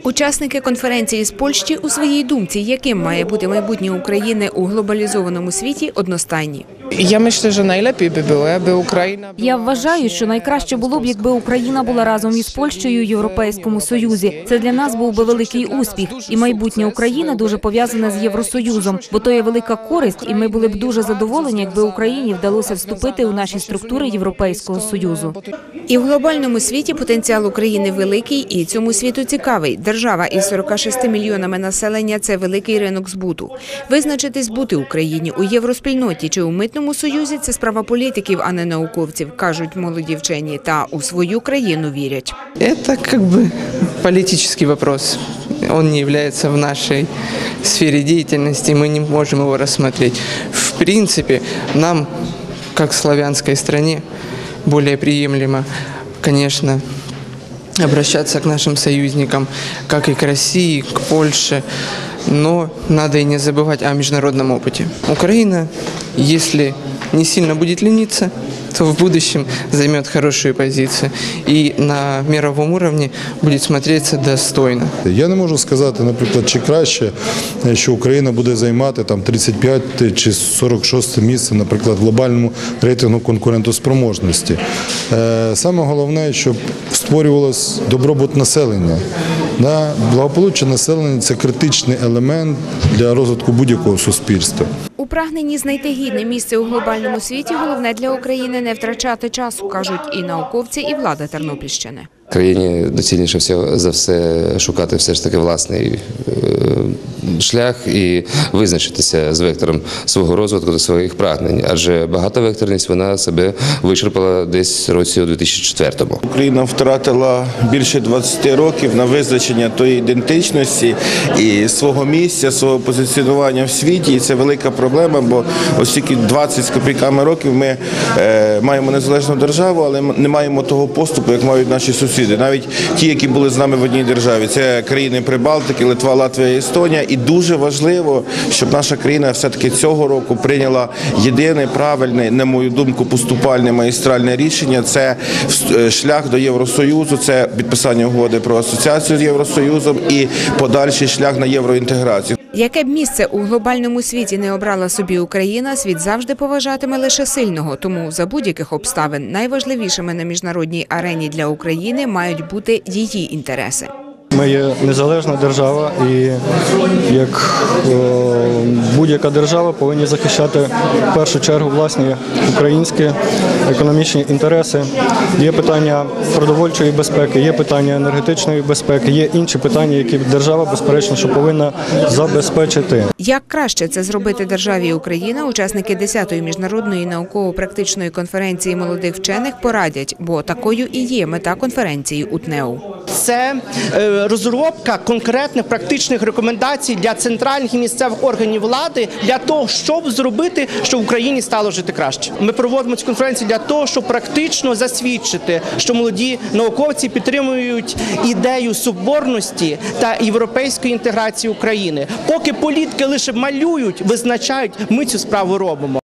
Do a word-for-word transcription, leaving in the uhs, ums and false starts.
Учасники конференції з Польщі у своїй думці, яким має бути майбутнє України у глобалізованому світі, одностайні. Я myślę, że najlepiej by było, якби Україна. Я вважаю, що найкраще було б, якби Україна була разом із Польщею в Європейському Союзі. Це для нас був би великий успіх. І майбутнє України дуже пов'язане з Євросоюзом, бо то є велика користь, і ми були б дуже задоволені, якби Україні вдалося вступити у наші структури Європейського Союзу. І в глобальному світі потенціал України великий, і цьому світу цікавий. Держава із сорока шести мільйонами населення – це великий ринок збуту. Визначитись бути Україні у євроспільноті чи у митному союзі – це справа політиків, а не науковців, кажуть молоді вчені, та у свою країну вірять. Це, как бы, політичний вопрос. Он не является в нашей сфере деятельности, мы не можем его рассмотреть. В принципе, нам, как славянской стране, более приемлемо, конечно, обращаться к нашим союзникам, как и к России, к Польше, но надо и не забывать о международном опыте. Украина, если не сильно будет лениться, то в будущем займет хорошую позицию и на мировом уровне будет смотреться достойно. Я не можу сказати, наприклад, чи краще, що Україна буде займати там тридцять п'яте чи сорок шосте місце, наприклад, в глобальному рейтингу конкурентоспроможності. Саме головне, щоб створювалось добробут населення. Благополуччя населення – це критичний елемент для розвитку будь-якого суспільства. У прагненні знайти гідне місце у глобальному світі головне для України не втрачати часу, кажуть і науковці, і влада Тернопільщини. Країні доцільніше за все шукати все ж таки власний шлях і визначитися з вектором свого розвитку та своїх прагнень, адже багатовекторність вона себе вичерпала десь в році у дві тисячі четвертому. Україна втратила більше двадцяти років на визначення тої ідентичності і свого місця, свого позиціонування в світі, і це велика проблема, бо ось тільки двадцять з копійками років ми е, маємо незалежну державу, але не маємо того поступу, як мають наші сусіди. Навіть ті, які були з нами в одній державі. Це країни Прибалтики, Литва, Латвія, Естонія. І дуже важливо, щоб наша країна все-таки цього року прийняла єдине, правильне, на мою думку, поступальне, магістральне рішення. Це шлях до Євросоюзу, це підписання угоди про асоціацію з Євросоюзом і подальший шлях на євроінтеграцію. Яке б місце у глобальному світі не обрала собі Україна, світ завжди поважатиме лише сильного. Тому за будь-яких обставин найважливішими на міжнародній арені для України мають бути її інтереси. Ми є незалежна держава і як будь-яка держава повинні захищати в першу чергу власні українські економічні інтереси. Є питання продовольчої безпеки, є питання енергетичної безпеки, є інші питання, які держава, безперечно, що повинна забезпечити. Як краще це зробити державі Україна, учасники десятої міжнародної науково-практичної конференції молодих вчених порадять, бо такою і є мета конференції у ТНЕУ. Це розробка конкретних практичних рекомендацій для центральних і місцевих органів влади для того, щоб зробити, щоб в Україні стало жити краще. Ми проводимо цю конференцію для того, щоб практично засвідчити, що молоді науковці підтримують ідею соборності та європейської інтеграції України. Поки політики лише малюють, визначають, ми цю справу робимо.